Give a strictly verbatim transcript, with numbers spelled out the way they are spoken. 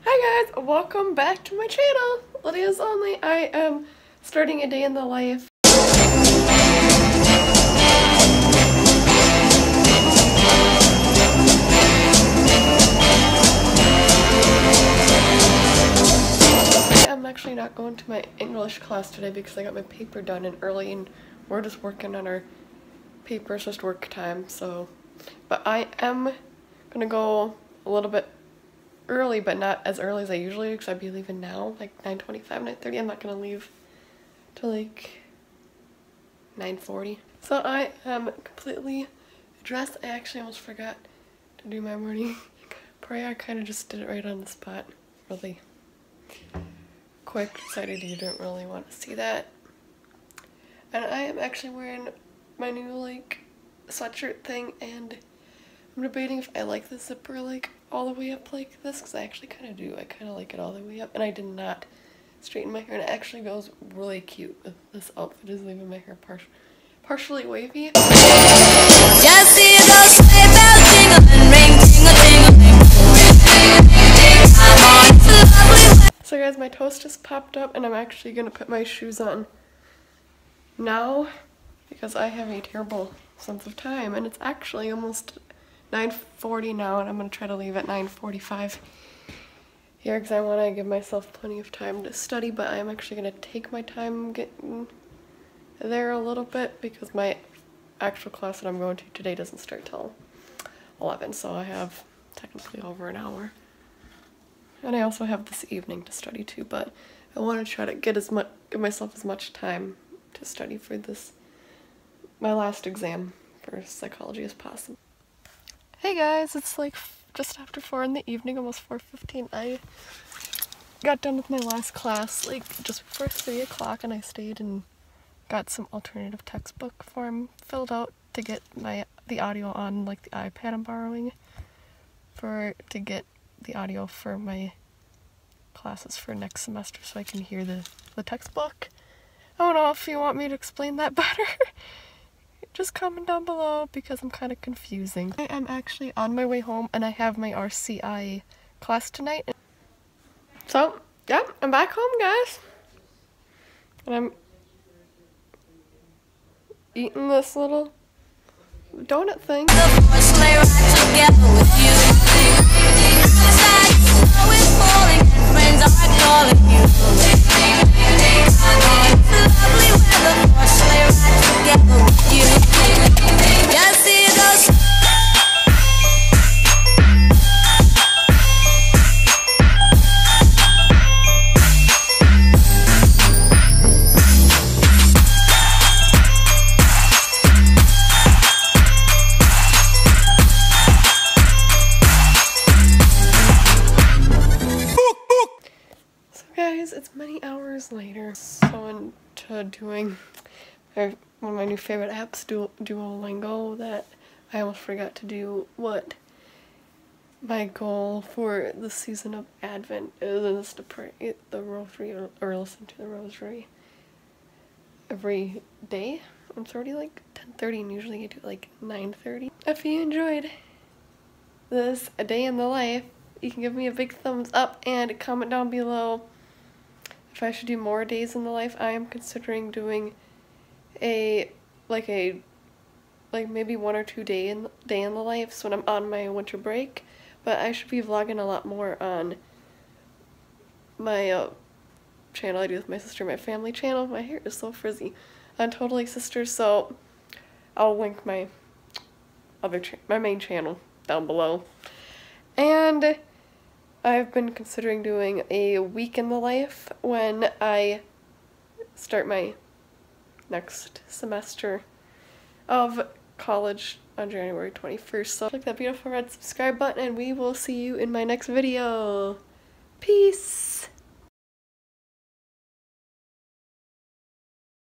Hi guys, welcome back to my channel, Lydia's Only. I am starting a day in the life. I'm actually not going to my English class today because I got my paper done and early and we're just working on our papers, just work time, so. But I am gonna go a little bit early, but not as early as I usually do because I'd be leaving now, like nine twenty-five, nine thirty. I'm not gonna leave till like nine forty. So I am completely dressed. I actually almost forgot to do my morning prayer. I kind of just did it right on the spot, really quick. Decided you didn't really want to see that. And I am actually wearing my new like sweatshirt thing, and I'm debating if I like the zipper like all the way up like this, because I actually kind of do. I kind of like it all the way up, and I did not straighten my hair, and it actually goes really cute with this outfit, is leaving my hair par partially wavy. Just see those sleigh bells jingling, ring, tingle, tingle, tingle. So guys, my toast just popped up, and I'm actually gonna put my shoes on now because I have a terrible sense of time, and it's actually almost nine forty now, and I'm going to try to leave at nine forty-five here because I want to give myself plenty of time to study, but I'm actually going to take my time getting there a little bit because my actual class that I'm going to today doesn't start till eleven, so I have technically over an hour. And I also have this evening to study too, but I want to try to get as much, give myself as much time to study for this, my last exam for psychology as possible. Hey guys, it's like just after four in the evening, almost four fifteen. I got done with my last class like just before three o'clock, and I stayed and got some alternative textbook form filled out to get my the audio on like the iPad I'm borrowing for to get the audio for my classes for next semester so I can hear the, the textbook. I don't know if you want me to explain that better. Just comment down below because I'm kind of confusing. I am actually on my way home, and I have my R C I class tonight. So, yeah, I'm back home, guys. And I'm eating this little donut thing. It's many hours later. So into doing one of my new favorite apps, du Duolingo, that I almost forgot to do what my goal for the season of Advent is, to pray the rosary or, or listen to the rosary every day. It's already like ten thirty, and usually I do like nine thirty. If you enjoyed this a day in the life, you can give me a big thumbs up and comment down below if I should do more days in the life. I am considering doing a, like a, like maybe one or two day in, day in the life when I'm on my winter break, but I should be vlogging a lot more on my uh, channel I do with my sister, my family channel. My hair is so frizzy. On Totally Sisters, so I'll link my other, cha my main channel down below. And I've been considering doing a week in the life when I start my next semester of college on January twenty-first. So click that beautiful red subscribe button, and we will see you in my next video. Peace!